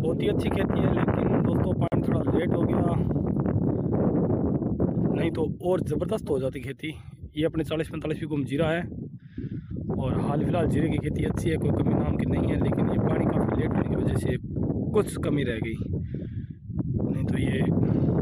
बहुत ही अच्छी खेती है, लेकिन दोस्तों पानी थोड़ा लेट हो गया, नहीं तो और ज़बरदस्त हो जाती खेती। ये अपने 40-45 बीघों में जीरा है और हाल फिलहाल जीरे की खेती अच्छी है, कोई कमी नाम की नहीं है। लेकिन ये पानी काफ़ी लेट होने की वजह से कुछ कमी रह गई, नहीं तो ये